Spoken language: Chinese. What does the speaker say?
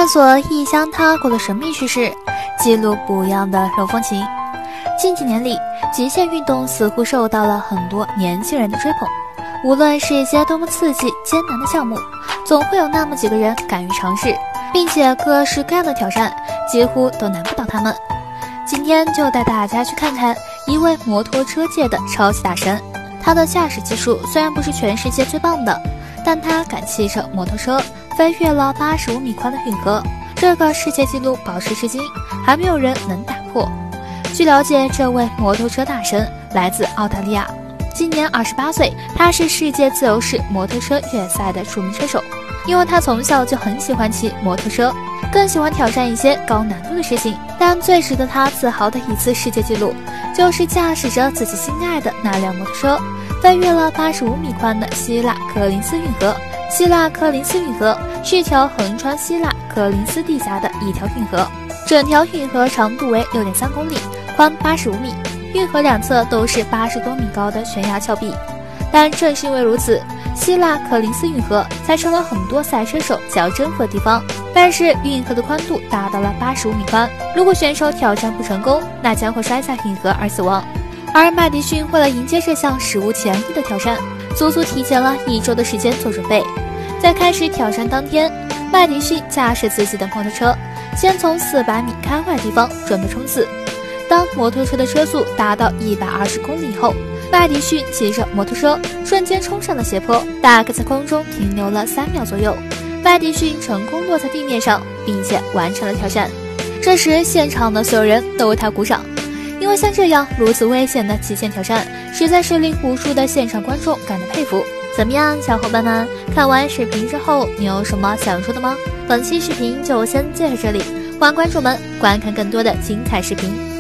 索异乡他国的神秘趣事，记录不一样的柔风情。近几年里，极限运动似乎受到了很多年轻人的追捧。无论是一些多么刺激艰难的项目，总会有那么几个人敢于尝试，并且各式各样的挑战几乎都难不倒他们。今天就带大家去看看一位摩托车界的超级大神。他的驾驶技术虽然不是全世界最棒的，但他敢骑着摩托车飞越了85米宽的运河，这个世界纪录保持至今，还没有人能打破。据了解，这位摩托车大神来自澳大利亚，今年28岁，他是世界自由式摩托车越野赛的著名车手。因为他从小就很喜欢骑摩托车，更喜欢挑战一些高难度的事情。但最值得他自豪的一次世界纪录，就是驾驶着自己心爱的那辆摩托车，飞越了85米宽的希腊科林斯运河。希腊科林斯运河是一条横穿希腊科林斯地峡的一条运河，整条运河长度为6.3公里，宽85米，运河两侧都是80多米高的悬崖峭壁。但正是因为如此，希腊科林斯运河才成了很多赛车手想要征服的地方。但是运河的宽度达到了85米宽，如果选手挑战不成功，那将会摔下运河而死亡。而麦迪逊为了迎接这项史无前例的挑战，足足提前了1周的时间做准备。在开始挑战当天，麦迪逊驾驶自己的摩托车，先从400米开外地方准备冲刺。当摩托车的车速达到120公里后，麦迪逊骑着摩托车瞬间冲上了斜坡，大概在空中停留了3秒左右，麦迪逊成功落在地面上，并且完成了挑战。这时现场的所有人都为他鼓掌，因为像这样如此危险的极限挑战，实在是令无数的现场观众感到佩服。怎么样，小伙伴们，看完视频之后你有什么想说的吗？本期视频就先介绍这里，欢迎关注我们观看更多的精彩视频。